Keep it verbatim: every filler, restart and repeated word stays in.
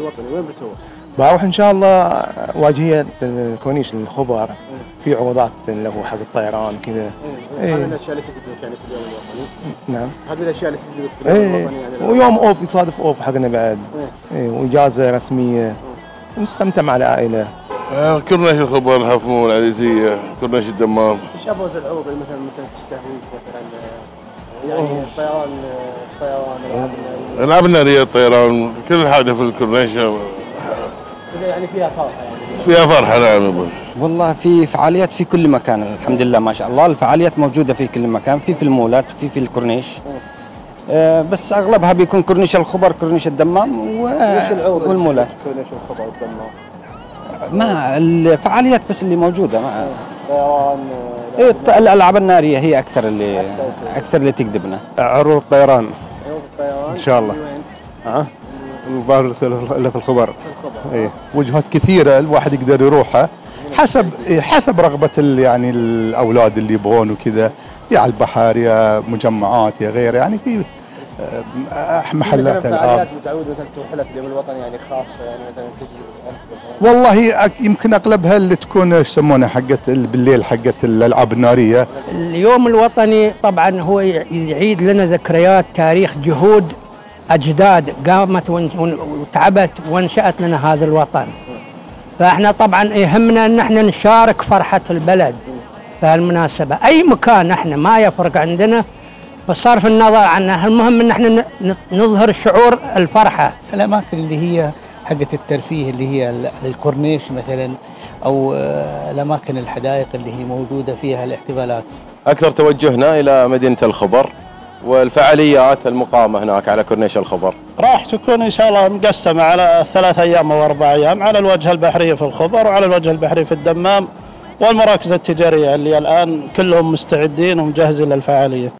الوطني وين بتروح؟ بروح ان شاء الله واجهيه الكورنيش الخبر، في عروضات له حق الطيران كذا. هذه الاشياء اللي تجذبك يعني في اليوم الوطني؟ نعم، هذه الاشياء اللي تجذبك في اليوم الوطني يعني. ويوم اوف يصادف اوف حقنا بعد، اي واجازه رسميه نستمتع مع العائله. كورنيش الخبر، الحفمون، العزيزيه، كورنيش الدمام. ايش ابرز العروض اللي مثلا مثلا تستهويك مثلا؟ يعني الطيران الطيران الالعاب الناريه، الطيران، كل حاجه في الكورنيش يعني فيها فرحه يعني. فيها فرحه. نعم. والله في فعاليات في كل مكان الحمد لله ما شاء الله، الفعاليات موجوده في كل مكان، في في المولات، في في الكورنيش. آه بس اغلبها بيكون كورنيش الخبر، كورنيش الدمام و... والمولات. كورنيش الخبر والدمام ما الفعاليات بس اللي موجوده مع طيران. إيه الالعاب الناريه هي اكثر اللي اكثر اللي تجذبنا. عروض الطيران عروض الطيران ان شاء الله. ها الظاهر اللي في الخبر. اي وجهات كثيره الواحد يقدر يروحها حسب حسب رغبه يعني الاولاد اللي يبغون وكذا، يا على البحر يا مجمعات يا غير، يعني في محلات العاب. متعود مثلا تروح لك اليوم الوطني يعني خاصه يعني مثلا تجي والله يمكن اغلبها اللي تكون ايش يسمونها حقت بالليل حقت الالعاب الناريه. اليوم الوطني طبعا هو يعيد لنا ذكريات تاريخ جهود اجداد قامت وتعبت وانشأت لنا هذا الوطن. فاحنا طبعا يهمنا ان احنا نشارك فرحه البلد بهالمناسبه، اي مكان احنا ما يفرق عندنا بصرف النظر عنها، المهم ان احنا نظهر شعور الفرحه. الاماكن اللي هي حقه الترفيه اللي هي الكورنيش مثلا، او الاماكن الحدائق اللي هي موجوده فيها الاحتفالات. اكثر توجهنا الى مدينه الخبر والفعاليات المقامه هناك على كورنيش الخبر. راح تكون ان شاء الله مقسمه على ثلاث ايام او اربع ايام، على الوجهه البحريه في الخبر وعلى الوجهه البحري في الدمام والمراكز التجاريه اللي الان كلهم مستعدين ومجهزين للفعاليه.